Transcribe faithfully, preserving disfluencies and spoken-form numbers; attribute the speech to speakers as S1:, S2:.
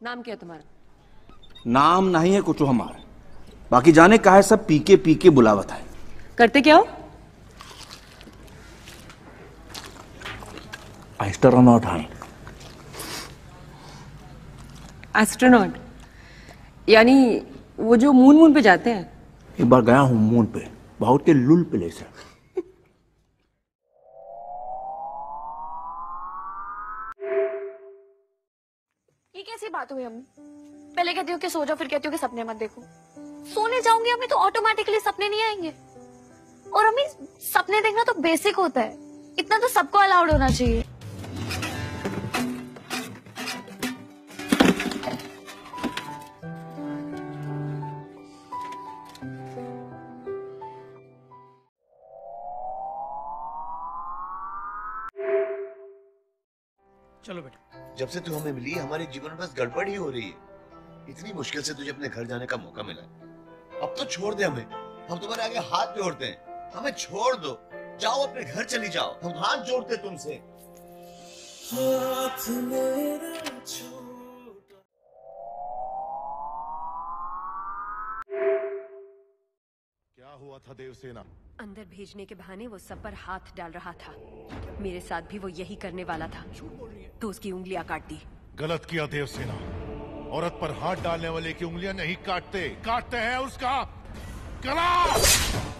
S1: नाम क्या है तुम्हारा?
S2: नाम नहीं है कुछ हमारा, बाकी जाने का है सब पीके पीके बुलावत है।
S1: करते क्या हो?
S2: एस्ट्रोनॉट है।
S1: एस्ट्रोनॉट यानी वो जो मून मून पे जाते हैं?
S2: एक बार गया हूँ मून पे, बहुत ही लुल प्लेस है।
S3: ये कैसी बात हुई अम्मी? पहले कहती हो कि सो जाओ, फिर कहती हो कि सपने मत देखो। सोने जाऊंगी अम्मी तो ऑटोमेटिकली सपने नहीं आएंगे। और अम्मी सपने देखना तो बेसिक होता है, इतना तो सबको अलाउड होना चाहिए।
S4: चलो बेटा।
S5: जब से तू हमें मिली हमारे जीवन में बस गड़बड़ ही हो रही है। इतनी मुश्किल से तुझे अपने घर जाने का मौका मिला, अब तो छोड़ दे हमें। हम तुम्हारे आगे हाथ जोड़ते हैं, हमें छोड़ दो, जाओ अपने घर चली जाओ, हम हाथ जोड़ते तुमसे। हाथ मेरा छोटा।
S6: क्या हुआ था देवसेना?
S7: अंदर भेजने के बहाने वो सब पर हाथ डाल रहा था। मेरे साथ भी वो यही करने वाला था, तो उसकी उंगलियां काट दी।
S6: गलत किया देवसेना, औरत पर हाथ डालने वाले की उंगलियां नहीं काटते, काटते हैं उसका गला।